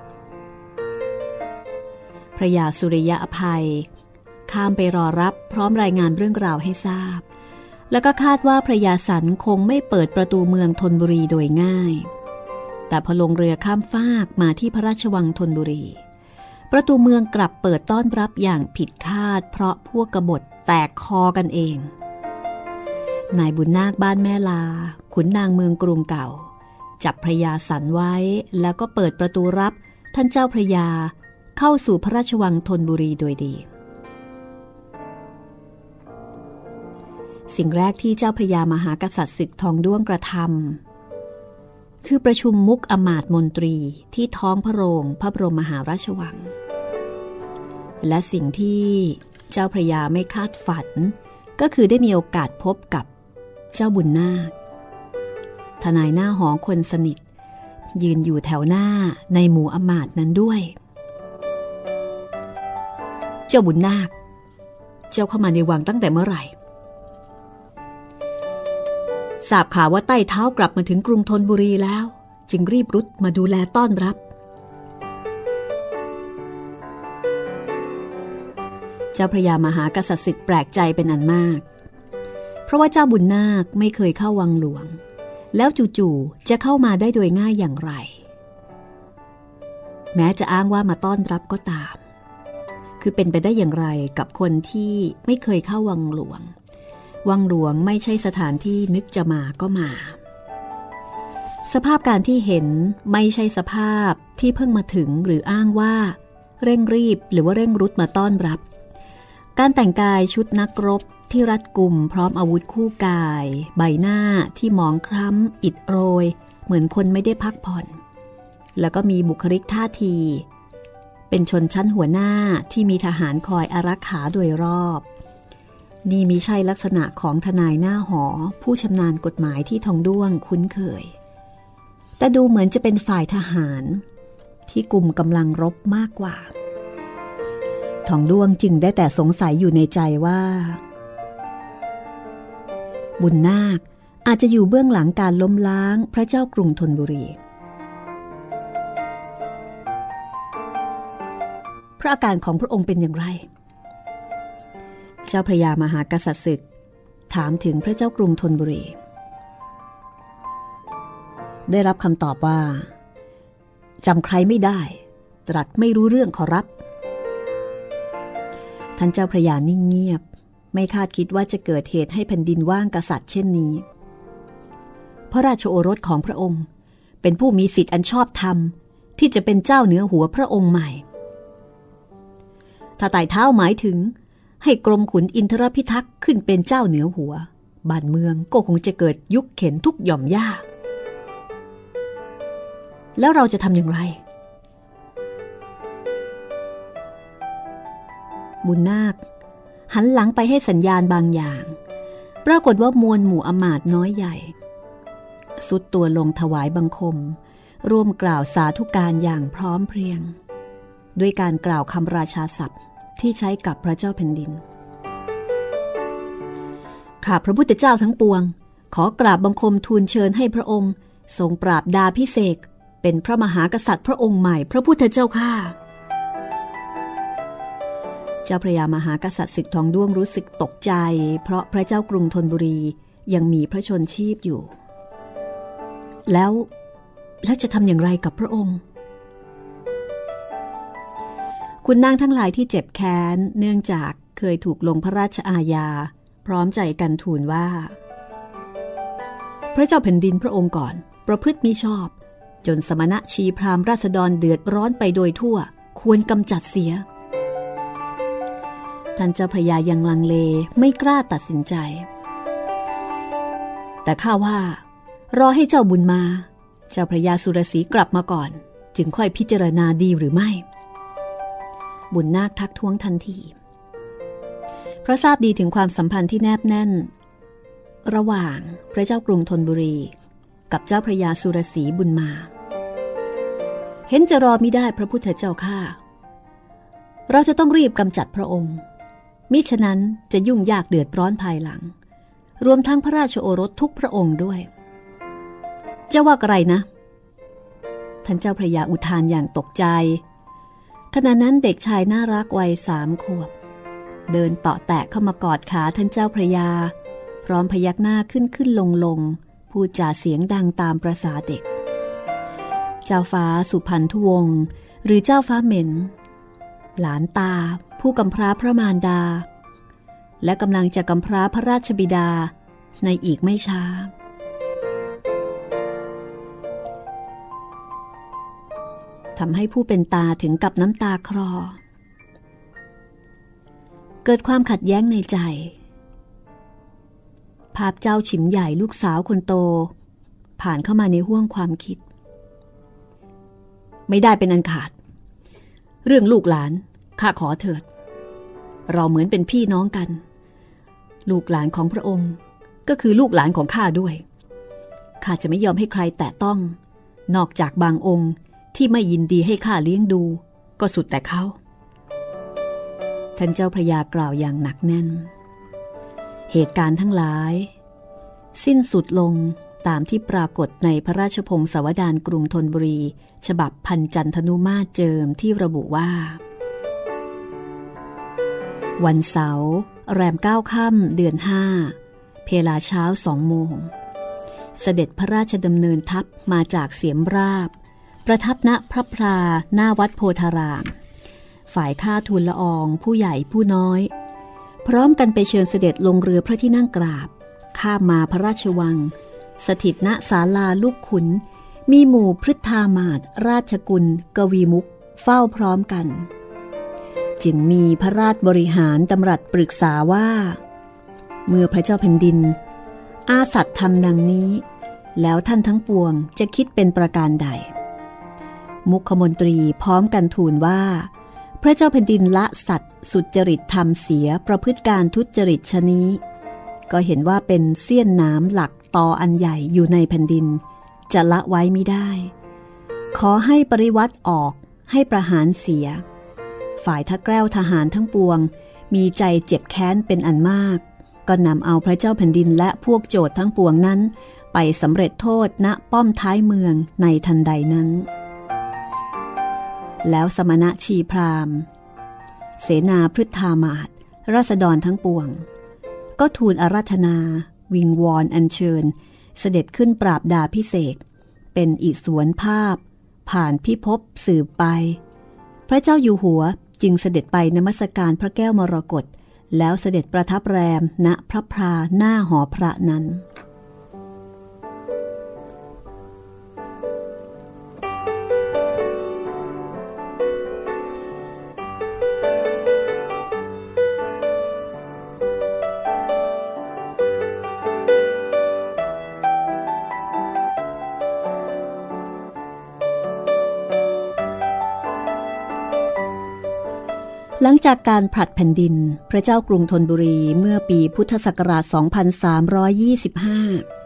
พระยาสุริยะอภัยข้ามไปรอรับพร้อมรายงานเรื่องราวให้ทราบแล้วก็คาดว่าพระยาสันคงไม่เปิดประตูเมืองธนบุรีโดยง่ายแต่พอลงเรือข้ามฟากมาที่พระราชวังธนบุรีประตูเมืองกลับเปิดต้อนรับอย่างผิดคาดเพราะพวกกบฏแตกคอกันเองนายบุญนาคบ้านแม่ลาขุนนางเมืองกรุงเก่าจับพระยาสันไว้แล้วก็เปิดประตูรับท่านเจ้าพระยาเข้าสู่พระราชวังธนบุรีโดยดีสิ่งแรกที่เจ้าพระยามหากษัตริย์ศึกทองด้วงกระทำคือประชุมมุขอมาตย์มนตรีที่ท้องพระโรงพระบรมมหาราชวังและสิ่งที่เจ้าพระยาไม่คาดฝันก็คือได้มีโอกาสพบกับเจ้าบุญนาคทนายหน้าหอคนสนิทยืนอยู่แถวหน้าในหมู่อมาตย์นั้นด้วยเจ้าบุญนาคเจ้าเข้ามาในวังตั้งแต่เมื่อไหร่ทราบข่าวว่าใต้เท้ากลับมาถึงกรุงธนบุรีแล้วจึงรีบรุดมาดูแลต้อนรับเจ้าพระยามหากษัตริย์ศึกแปลกใจเป็นอันมากเพราะว่าเจ้าบุญนาคไม่เคยเข้าวังหลวงแล้วจู่ๆจะเข้ามาได้โดยง่ายอย่างไรแม้จะอ้างว่ามาต้อนรับก็ตามคือเป็นไปได้อย่างไรกับคนที่ไม่เคยเข้าวังหลวงวังหลวงไม่ใช่สถานที่นึกจะมาก็มาสภาพการที่เห็นไม่ใช่สภาพที่เพิ่งมาถึงหรืออ้างว่าเร่งรีบหรือว่าเร่งรุดมาต้อนรับการแต่งกายชุดนักรบที่รัดกุมพร้อมอาวุธคู่กายใบหน้าที่หมองคล้ำอิดโรยเหมือนคนไม่ได้พักผ่อนแล้วก็มีบุคลิกท่าทีเป็นชนชั้นหัวหน้าที่มีทหารคอยอารักขาโดยรอบนี่มิใช่ลักษณะของทนายหน้าหอผู้ชำนาญกฎหมายที่ทองด้วงคุ้นเคยแต่ดูเหมือนจะเป็นฝ่ายทหารที่กุมกำลังรบมากกว่าทองด้วงจึงได้แต่สงสัยอยู่ในใจว่าบุญนาคอาจจะอยู่เบื้องหลังการล้มล้างพระเจ้ากรุงธนบุรีพระอาการของพระองค์เป็นอย่างไรเจ้าพระยามหากษัตริย์ศึกถามถึงพระเจ้ากรุงธนบุรีได้รับคำตอบว่าจำใครไม่ได้ตรัสไม่รู้เรื่องขอรับท่านเจ้าพระยานิ่งเงียบไม่คาดคิดว่าจะเกิดเหตุให้แผ่นดินว่างกษัตริย์เช่นนี้พระราชโอรสของพระองค์เป็นผู้มีสิทธิ์อันชอบธรรมที่จะเป็นเจ้าเหนือหัวพระองค์ใหม่ถ้าไต่เท้าหมายถึงให้กรมขุนอินทรพิทักษ์ขึ้นเป็นเจ้าเหนือหัวบ้านเมืองก็คงจะเกิดยุคเข็นทุกหย่อมย่าแล้วเราจะทำอย่างไรบุญนาคหันหลังไปให้สัญญาณบางอย่างปรากฏว่ามวลหมู่อมาตย์น้อยใหญ่สุดตัวลงถวายบังคมร่วมกล่าวสาธุการอย่างพร้อมเพรียงด้วยการกล่าวคำราชาศัพท์ที่ใช้กับพระเจ้าแผ่นดินข้าพระพุทธเจ้าทั้งปวงขอกราบบังคมทูลเชิญให้พระองค์ทรงปราบดาภิเษกเป็นพระมหากษัตริย์พระองค์ใหม่พระพุทธเจ้าข้าเจ้าพระยามหากษัตริย์ศึกทองด้วงรู้สึกตกใจเพราะพระเจ้ากรุงธนบุรียังมีพระชนชีพอยู่แล้วแล้วจะทำอย่างไรกับพระองค์คุณนางทั้งหลายที่เจ็บแค้นเนื่องจากเคยถูกลงพระราชอาญาพร้อมใจกันทูลว่าพระเจ้าแผ่นดินพระองค์ก่อนประพฤติมิชอบจนสมณะชีพราหมณ์ราษฎรเดือดร้อนไปโดยทั่วควรกำจัดเสียท่านเจ้าพระยายังลังเลไม่กล้าตัดสินใจแต่ข้าว่ารอให้เจ้าบุญมาเจ้าพระยาสุรสีกลับมาก่อนจึงค่อยพิจารณาดีหรือไม่บุญนาคทักท้วงทันทีเพราะทราบดีถึงความสัมพันธ์ที่แนบแน่นระหว่างพระเจ้ากรุงธนบุรีกับเจ้าพระยาสุรสีบุญมาเห็นจะรอมิได้พระพุทธเจ้าข้าเราจะต้องรีบกำจัดพระองค์มิฉะนั้นจะยุ่งยากเดือดร้อนภายหลังรวมทั้งพระราชโอรสทุกพระองค์ด้วยเจ้าว่าอะไรนะท่านเจ้าพระยาอุทานอย่างตกใจขณะนั้นเด็กชายน่ารักวัยสามขวบเดินเตาะแตะเข้ามากอดขาท่านเจ้าพระยาพร้อมพยักหน้าขึ้นขึ้นลงลงพูดจาเสียงดังตามประสาเด็กเจ้าฟ้าสุพรรณทุวงศ์หรือเจ้าฟ้าเหม็นหลานตาผู้กำพร้าพระมารดาและกำลังจะกำพร้าพระราชบิดาในอีกไม่ช้าทำให้ผู้เป็นตาถึงกับน้ำตาคลอเกิดความขัดแย้งในใจภาพเจ้าฉิมใหญ่ลูกสาวคนโตผ่านเข้ามาในห้วงความคิดไม่ได้เป็นอันขาดเรื่องลูกหลานข้าขอเถิดเราเหมือนเป็นพี่น้องกันลูกหลานของพระองค์ก็คือลูกหลานของข้าด้วยข้าจะไม่ยอมให้ใครแตะต้องนอกจากบางองค์ที่ไม่ยินดีให้ข้าเลี้ยงดูก็สุดแต่เขาท่านเจ้าพระยากล่าวอย่างหนักแน่นเหตุการณ์ทั้งหลายสิ้นสุดลงตามที่ปรากฏในพระราชพงศาวดารกรุงธนบุรีฉบับพันจันทนุมาตรเจิมที่ระบุว่าวันเสาร์แรมเก้าค่ำเดือนห้าเพลาเช้าสองโมงเสด็จพระราชดำเนินทัพมาจากเสียมราบประทับณพระพลาหน้าวัดโพธารามฝ่ายข้าทูลละอองผู้ใหญ่ผู้น้อยพร้อมกันไปเชิญเสด็จลงเรือพระที่นั่งกราบข้ามมาพระราชวังสถิตณศาลาลูกขุนมีหมู่พฤทธามาศราชกุลกวีมุขเฝ้าพร้อมกันจึงมีพระราชบริหารดำรัสปรึกษาว่าเมื่อพระเจ้าแผ่นดินอาสัตย์ทำดังนี้แล้วท่านทั้งปวงจะคิดเป็นประการใดมุขมนตรีพร้อมกันทูลว่าพระเจ้าแผ่นดินละสัตว์สุจริตธรรมเสียประพฤติการทุจริตชนี้ก็เห็นว่าเป็นเสี้ยนน้ำหลักตออันใหญ่อยู่ในแผ่นดินจะละไว้มิได้ขอให้ปริวัติออกให้ประหารเสียฝ่ายทักแก้วทหารทั้งปวงมีใจเจ็บแค้นเป็นอันมากก็นำเอาพระเจ้าแผ่นดินและพวกโจรทั้งปวงนั้นไปสำเร็จโทษณป้อมท้ายเมืองในทันใดนั้นแล้วสมณะชีพราหมณ์เสนาพฤทธามาศราษฎรทั้งปวงก็ทูลอาราธนาวิงวอนอัญเชิญเสด็จขึ้นปราบดาพิเศษเป็นอิสวนภาพผ่านพิภพสืบไปพระเจ้าอยู่หัวจึงเสด็จไปนมัสการพระแก้วมรกตแล้วเสด็จประทับแรมณพระพลาหน้าหอพระนั้น หลังจากการผลัดแผ่นดินพระเจ้ากรุงธนบุรีเมื่อปีพุทธศักราช สองพันสามร้อยยี่สิบห้า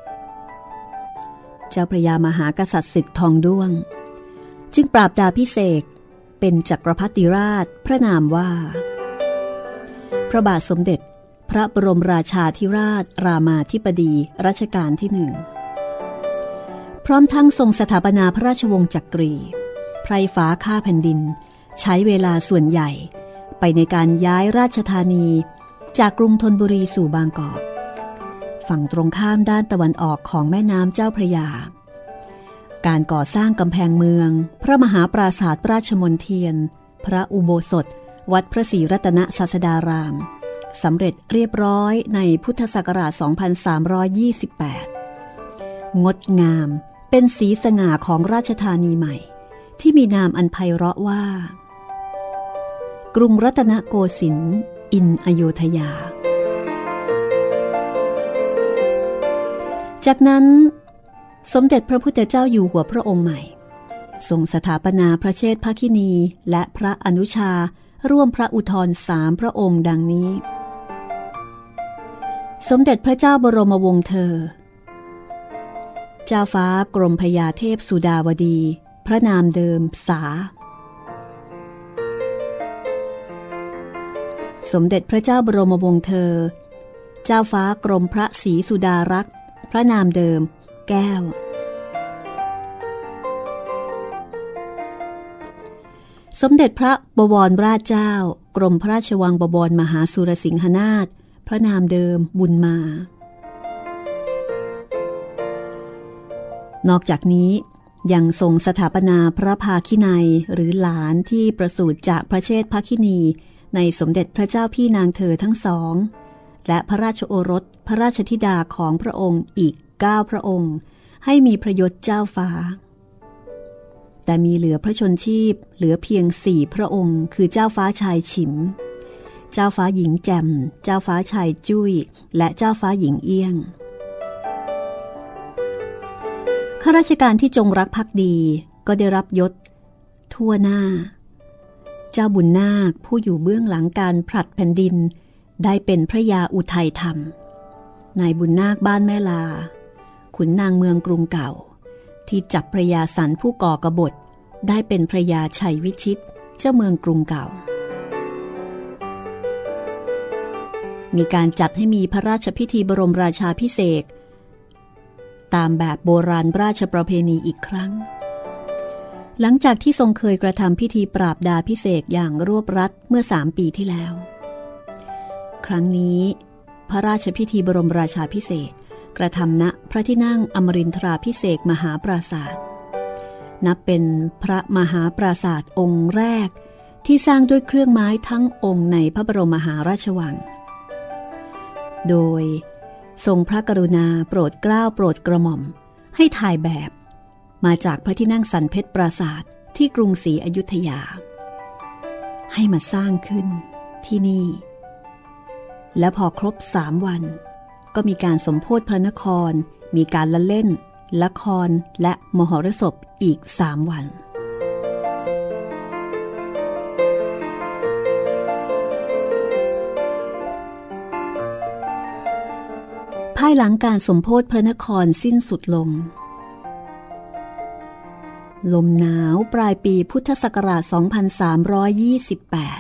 เจ้าพระยามหากษัตริย์ศึกทองด้วงจึงปราบดาพิเศษเป็นจักรพรรดิราชพระนามว่าพระบาทสมเด็จพระบรมราชาธิราชรามาธิบดีรัชกาลที่หนึ่งพร้อมทั้งทรงสถาปนาพระราชวงศ์จักรีไพร่ฟ้าข้าแผ่นดินใช้เวลาส่วนใหญ่ไปไปในการย้ายราชธานีจากกรุงธนบุรีสู่บางกอกฝั่งตรงข้ามด้านตะวันออกของแม่น้ำเจ้าพระยาการก่อสร้างกำแพงเมืองพระมหาปราสาทราชมนเทียนพระอุโบสถวัดพระศรีรัตนศาสดารามสำเร็จเรียบร้อยในพุทธศักราช สองพันสามร้อยยี่สิบแปด งดงามเป็นสีสง่าของราชธานีใหม่ที่มีนามอันไพเราะว่ากรุงรัตนโกสินทร์อินอโยธยาจากนั้นสมเด็จพระพุทธเจ้าอยู่หัวพระองค์ใหม่ทรงสถาปนาพระเชษฐภคินีและพระอนุชาร่วมพระอุทธรสามพระองค์ดังนี้สมเด็จพระเจ้าบรมวงศ์เธอเจ้าฟ้ากรมพญาเทพสุดาวดีพระนามเดิมสาสมเด็จพระเจ้าบรมวงศ์เธอเจ้าฟ้ากรมพระศรีสุดารักษ์พระนามเดิมแก้วสมเด็จพระบวรราชเจ้ากรมพระราชวังบวรมหาสุรสิงหนาถพระนามเดิมบุญมานอกจากนี้ยังทรงสถาปนาพระภาคินัยหรือหลานที่ประสูติจากพระเชษฐภคินีในสมเด็จพระเจ้าพี่นางเธอทั้งสองและพระราชโอรสพระราชธิดาของพระองค์อีกเก้าพระองค์ให้มีพระยศเจ้าฟ้าแต่มีเหลือพระชนชีพเหลือเพียงสี่พระองค์คือเจ้าฟ้าชายฉิมเจ้าฟ้าหญิงแจ่มเจ้าฟ้าชายจุ้ยและเจ้าฟ้าหญิงเอี้ยงข้าราชการที่จงรักภักดีก็ได้รับยศทั่วหน้าเจ้าบุญนาคผู้อยู่เบื้องหลังการผลัดแผ่นดินได้เป็นพระยาอุทัยธรรมนายบุญนาคบ้านแม่ลาขุนนางเมืองกรุงเก่าที่จับพระยาสันผู้ก่อกบฏได้เป็นพระยาชัยวิชิตเจ้าเมืองกรุงเก่ามีการจัดให้มีพระราชพิธีบรมราชาภิเษกตามแบบโบราณราชประเพณีอีกครั้งหลังจากที่ทรงเคยกระทำพิธีปราบดาภิเษกอย่างรวบรัดเมื่อสามปีที่แล้วครั้งนี้พระราชพิธีบรมราชาภิเษกกระทำณพระที่นั่งอมรินทราภิเษกมหาปราสาทนับเป็นพระมหาปราสาทองค์แรกที่สร้างด้วยเครื่องไม้ทั้งองค์ในพระบรมมหาราชวังโดยทรงพระกรุณาโปรดเกล้าโปรดกระหม่อมให้ถ่ายแบบมาจากพระที่นั่งสันเพชรปราสาทที่กรุงศรีอยุธยาให้มาสร้างขึ้นที่นี่และพอครบสามวันก็มีการสมโภชพระนครมีการละเล่นละครและมหรสพอีกสามวันภายหลังการสมโภชพระนครสิ้นสุดลงลมหนาวปลายปีพุทธศักราช สองพันสามร้อยยี่สิบแปด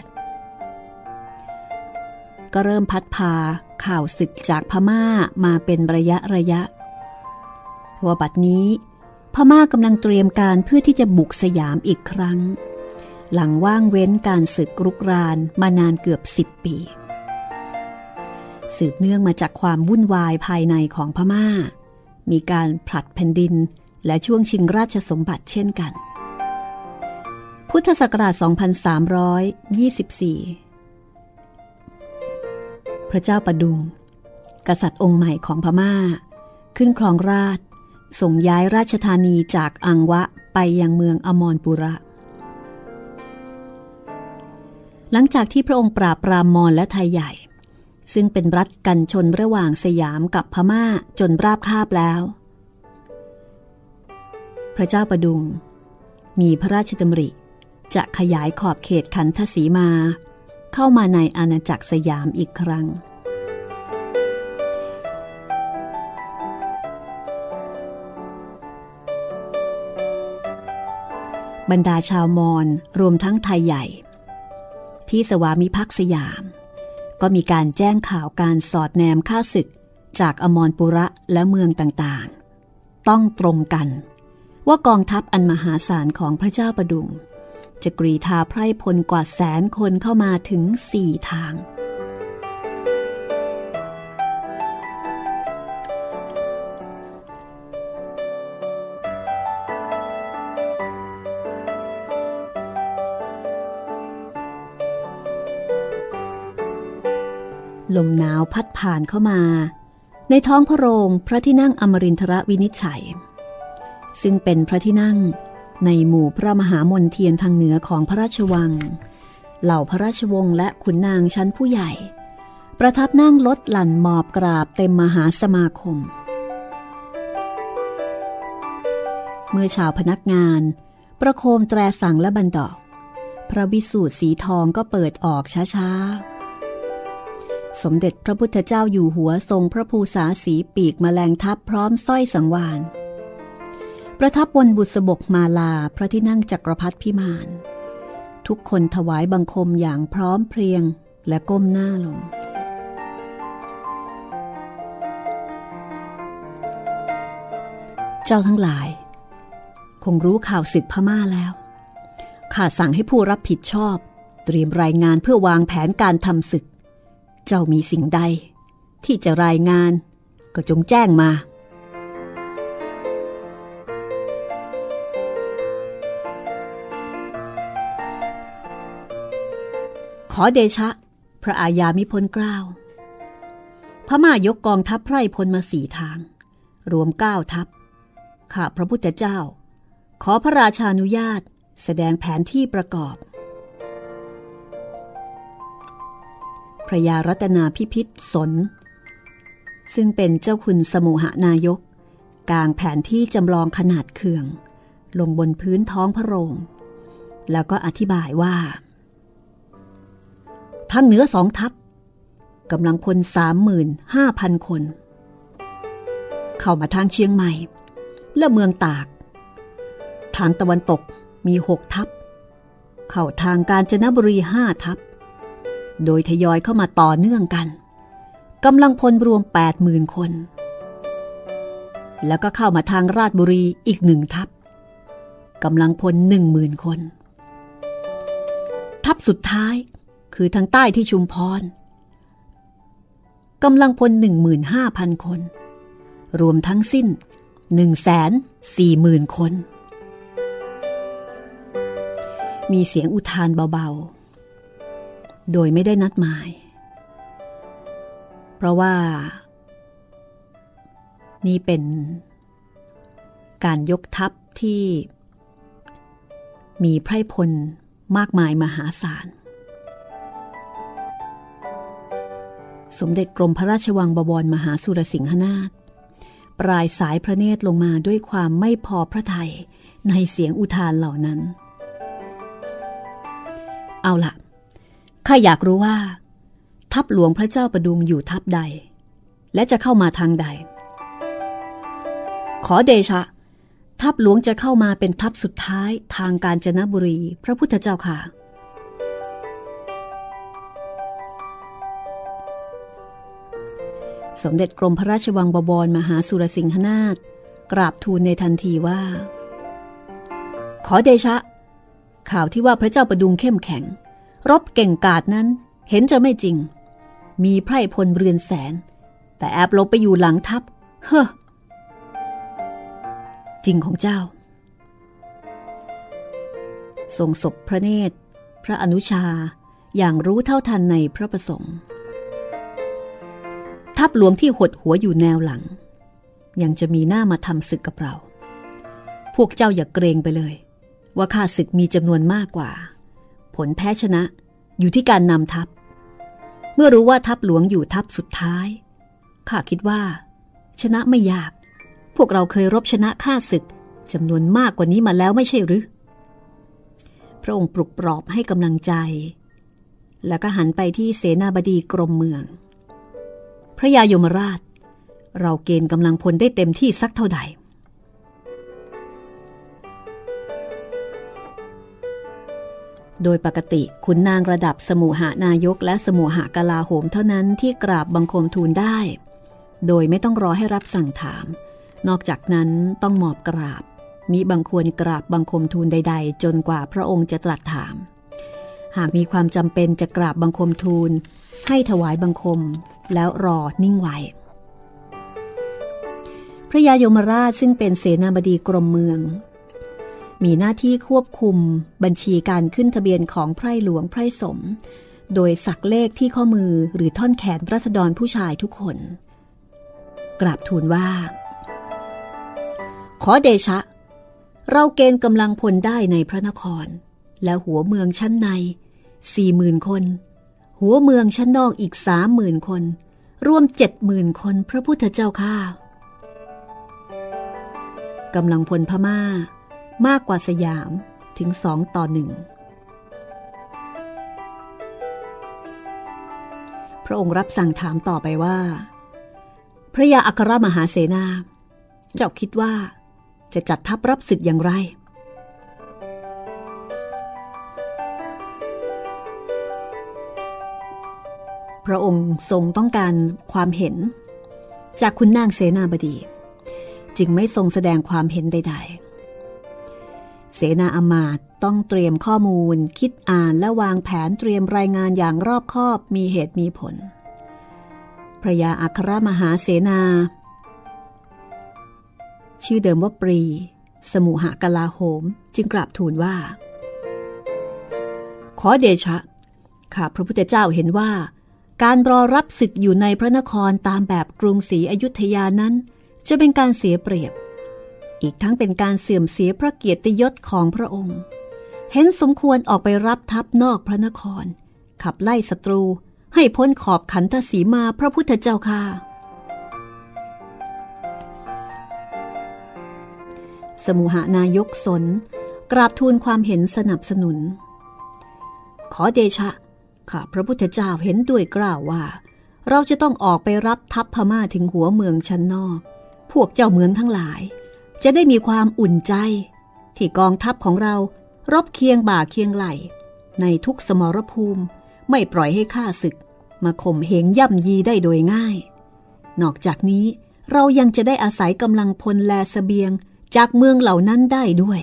ก็เริ่มพัดพาข่าวศึกจากพม่ามาเป็นระยะระยะว่าบัดนี้พม่ากำลังเตรียมการเพื่อที่จะบุกสยามอีกครั้งหลังว่างเว้นการศึกรุกรานมานานเกือบสิบปีสืบเนื่องมาจากความวุ่นวายภายในของพม่ามีการผลัดแผ่นดินและช่วงชิงราชสมบัติเช่นกันพุทธศักราช สองพันสามร้อยยี่สิบสี่ พระเจ้าประดุงกษัตริย์องค์ใหม่ของพม่าขึ้นครองราชย์ส่งย้ายราชธานีจากอังวะไปยังเมืองอมรปุระหลังจากที่พระองค์ปราบปรามมอญและไทยใหญ่ซึ่งเป็นรัฐกันชนระหว่างสยามกับพม่าจนราบคาบแล้วพระเจ้าประดุงมีพระราชดำริจะขยายขอบเขตขันธสีมาเข้ามาในอาณาจักรสยามอีกครั้งบรรดาชาวมอญรวมทั้งไทยใหญ่ที่สวามิภักดิ์สยามก็มีการแจ้งข่าวการสอดแนมฆ่าศึกจากอมรปุระและเมืองต่างๆต้องตรงกันว่ากองทัพอันมหาศาลของพระเจ้าประดุงจะกรีธาไพร่พลกว่าแสนคนเข้ามาถึงสี่ทางลมหนาวพัดผ่านเข้ามาในท้องพระโรงพระที่นั่งอมรินทรวินิจฉัยซึ่งเป็นพระที่นั่งในหมู่พระมหามนเทียนทางเหนือของพระราชวังเหล่าพระราชวงศ์และขุนนางชั้นผู้ใหญ่ประทับนั่งลดหลั่นหมอบกราบเต็มมหาสมาคมเมื่อชาวพนักงานประโคมแตรสั่งและบันดอกพระวิสูตรสีทองก็เปิดออกช้าๆสมเด็จพระพุทธเจ้าอยู่หัวทรงพระภูษาสีปีกแมลงทับพร้อมสร้อยสังวาลประทับบนบุษบกมาลาพระที่นั่งจักรพรรดิพิมานทุกคนถวายบังคมอย่างพร้อมเพรียงและก้มหน้าลงเจ้าทั้งหลายคงรู้ข่าวศึกพม่าแล้วข้าสั่งให้ผู้รับผิดชอบเตรียมรายงานเพื่อวางแผนการทำศึกเจ้ามีสิ่งใดที่จะรายงานก็จงแจ้งมาขอเดชะพระอาญามิพ้นเกล้าพม่ายกกองทัพไพร่พลมาสี่ทางรวมเก้าทัพข้าพระพุทธเจ้าขอพระราชานุญาตแสดงแผนที่ประกอบพระยารัตนาพิพิธสนซึ่งเป็นเจ้าคุณสมุหนายกกางแผนที่จำลองขนาดเคืองลงบนพื้นท้องพระโรงแล้วก็อธิบายว่าทางเหนือสองทัพกำลังพล สามหมื่นห้าพัน คนเข้ามาทางเชียงใหม่และเมืองตากทางตะวันตกมีหกทัพเข้าทางกาญจนบุรีห้าทัพโดยทยอยเข้ามาต่อเนื่องกันกำลังพลรวม แปดหมื่น คนแล้วก็เข้ามาทางราชบุรีอีกหนึ่งทัพกำลังพล หนึ่งหมื่น คนทัพสุดท้ายคือทางใต้ที่ชุมพรกำลังพล หนึ่งหมื่นห้าพัน คนรวมทั้งสิ้น หนึ่งแสนสี่หมื่น คนมีเสียงอุทานเบาๆโดยไม่ได้นัดหมายเพราะว่านี่เป็นการยกทัพที่มีไพร่พลมากมายมหาศาลสมเด็จกรมพระราชวังบวรมหาสุรสิงหนาถปลายสายพระเนตรลงมาด้วยความไม่พอพระทัยในเสียงอุทานเหล่านั้นเอาล่ะข้าอยากรู้ว่าทัพหลวงพระเจ้าประดุงอยู่ทัพใดและจะเข้ามาทางใดขอเดชะทัพหลวงจะเข้ามาเป็นทัพสุดท้ายทางกาญจนบุรีพระพุทธเจ้าค่ะสมเด็จกรมพระราชวังบวรมหาสุรสิงหนาถกราบทูลในทันทีว่าขอเดชะข่าวที่ว่าพระเจ้าประดุงเข้มแข็งรบเก่งกาจนั้นเห็นจะไม่จริงมีไพร่พลเรือนแสนแต่แอบหลบไปอยู่หลังทัพเฮ้อจริงของเจ้าทรงศพพระเนตรพระอนุชาอย่างรู้เท่าทันในพระประสงค์ทัพหลวงที่หดหัวอยู่แนวหลังยังจะมีหน้ามาทำศึกกับเราพวกเจ้าอย่าเกรงไปเลยว่าข้าศึกมีจำนวนมากกว่าผลแพ้ชนะอยู่ที่การนำทัพเมื่อรู้ว่าทัพหลวงอยู่ทัพสุดท้ายข้าคิดว่าชนะไม่ยากพวกเราเคยรบชนะข้าศึกจำนวนมากกว่านี้มาแล้วไม่ใช่หรือพระองค์ปลุกปลอบให้กำลังใจแล้วก็หันไปที่เสนาบดีกรมเมืองพระยายมราชเราเกณฑ์กำลังพลได้เต็มที่สักเท่าใดโดยปกติขุนนางระดับสมุหานายกและสมุหกลาโหมเท่านั้นที่กราบบังคมทูลได้โดยไม่ต้องรอให้รับสั่งถามนอกจากนั้นต้องหมอบกราบมิบังควรกราบบังคมทูลใดๆจนกว่าพระองค์จะตรัสถามหากมีความจำเป็นจะกราบบังคมทูลให้ถวายบังคมแล้วรอนิ่งไว้พระยายมราชซึ่งเป็นเสนาบดีกรมเมืองมีหน้าที่ควบคุมบัญชีการขึ้นทะเบียนของไพร่หลวงไพร่สมโดยสักเลขที่ข้อมือหรือท่อนแขนราษฎรผู้ชายทุกคนกราบทูลว่าขอเดชะเราเกณฑ์กำลังพลได้ในพระนครและหัวเมืองชั้นในสี่หมื่นคนหัวเมืองชั้นนอกอีกสามหมื่นคนรวมเจ็ดหมื่นคนพระพุทธเจ้าข้ากำลังพลพม่ามากกว่าสยามถึงสองต่อหนึ่งพระองค์รับสั่งถามต่อไปว่าพระยาอัครมหาเสนาเจ้าคิดว่าจะจัดทัพรับศึกอย่างไรพระองค์ทรงต้องการความเห็นจากคุณนางเสนาบดีจึงไม่ทรงแสดงความเห็นใดๆเสนาอมาตย์ต้องเตรียมข้อมูลคิดอ่านและวางแผนเตรียมรายงานอย่างรอบคอบมีเหตุมีผลพระยาอัครมหาเสนาชื่อเดิมว่าปรีสมุหกลาโหมจึงกราบทูลว่าขอเดชะข้าพระพุทธเจ้าเห็นว่าการรอรับศึกอยู่ในพระนครตามแบบกรุงศรีอยุธยานั้นจะเป็นการเสียเปรียบอีกทั้งเป็นการเสื่อมเสียพระเกียรติยศของพระองค์เห็นสมควรออกไปรับทัพนอกพระนครขับไล่ศัตรูให้พ้นขอบขันธสีมาพระพุทธเจ้าค่ะสมุหานายกสนกราบทูลความเห็นสนับสนุนขอเดชะข้าพระพุทธเจ้าเห็นด้วยกล่าวว่าเราจะต้องออกไปรับทัพพม่าถึงหัวเมืองชั้นนอกพวกเจ้าเมืองทั้งหลายจะได้มีความอุ่นใจที่กองทัพของเรารบเคียงบ่าเคียงไหลในทุกสมรภูมิไม่ปล่อยให้ข้าศึกมาข่มเหงย่ำยีได้โดยง่ายนอกจากนี้เรายังจะได้อาศัยกำลังพลและเสบียงจากเมืองเหล่านั้นได้ด้วย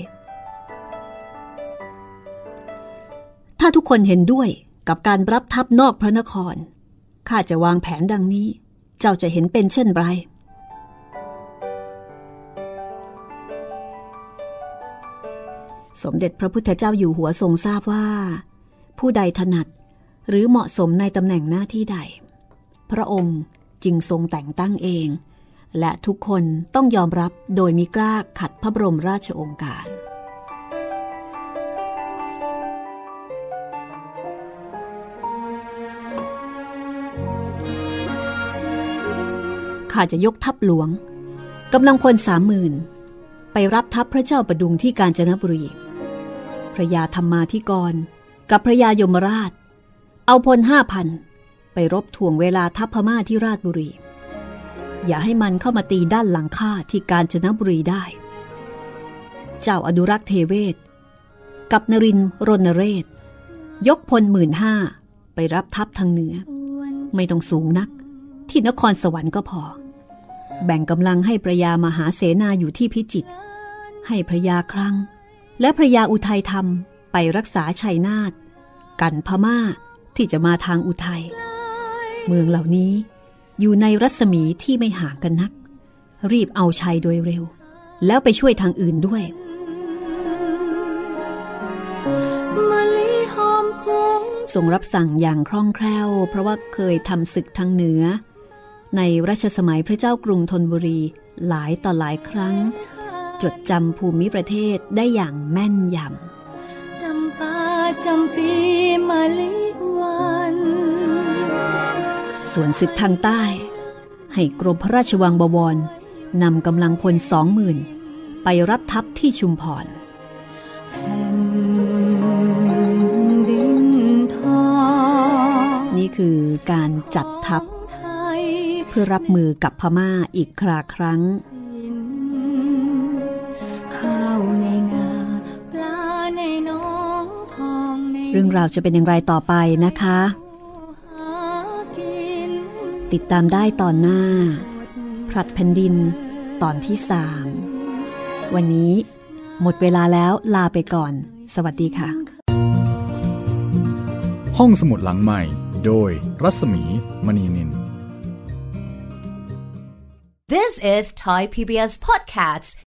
ถ้าทุกคนเห็นด้วยกับการรับทัพนอกพระนครข้าจะวางแผนดังนี้เจ้าจะเห็นเป็นเช่นไรสมเด็จพระพุทธเจ้าอยู่หัวทรงทราบว่าผู้ใดถนัดหรือเหมาะสมในตำแหน่งหน้าที่ใดพระองค์จึงทรงแต่งตั้งเองและทุกคนต้องยอมรับโดยมิกล้าขัดพระบรมราชโองการข้าจะยกทัพหลวงกำลังพลสามหมื่นไปรับทัพพระเจ้าประดุงที่กาญจนบุรีพระยาธรรมาธิกรกับพระยายมราชเอาพลห้าพันไปรบถ่วงเวลาทัพพม่าที่ราชบุรีอย่าให้มันเข้ามาตีด้านหลังข้าที่กาญจนบุรีได้เจ้าอดุรักษ์เทเวศกับนรินทร์รณเรศยกพลหมื่นห้าไปรับทัพทางเหนือไม่ต้องสูงนักที่นครสวรรค์ก็พอแบ่งกำลังให้พระยามหาเสนาอยู่ที่พิจิตรให้พระยาคลังและพระยาอุทัยธรรมไปรักษาชัยนาทกันพม่าที่จะมาทางอุทัยเมืองเหล่านี้อยู่ในรัศมีที่ไม่ห่างกันนักรีบเอาชัยโดยเร็วแล้วไปช่วยทางอื่นด้วยทรงรับสั่งอย่างคล่องแคล่วเพราะว่าเคยทำศึกทางเหนือในรัชสมัยพระเจ้ากรุงธนบุรีหลายต่อหลายครั้งจดจำภูมิประเทศได้อย่างแม่นยำจำปาจำปีมะลิวันส่วนศึกทางใต้ให้กรมพระราชวังบวรนำกำลังพลสองหมื่นไปรับทัพที่ชุมพรนี่คือการจัดทัพเพื่อรับมือกับพม่าอีกคราครั้งเรื่องราวจะเป็นอย่างไรต่อไปนะคะติดตามได้ตอนหน้าพลัดแผ่นดินตอนที่สามวันนี้หมดเวลาแล้วลาไปก่อนสวัสดีค่ะห้องสมุดหลังใหม่โดยรัศมีมณีนิน This is Thai พี บี เอส Podcasts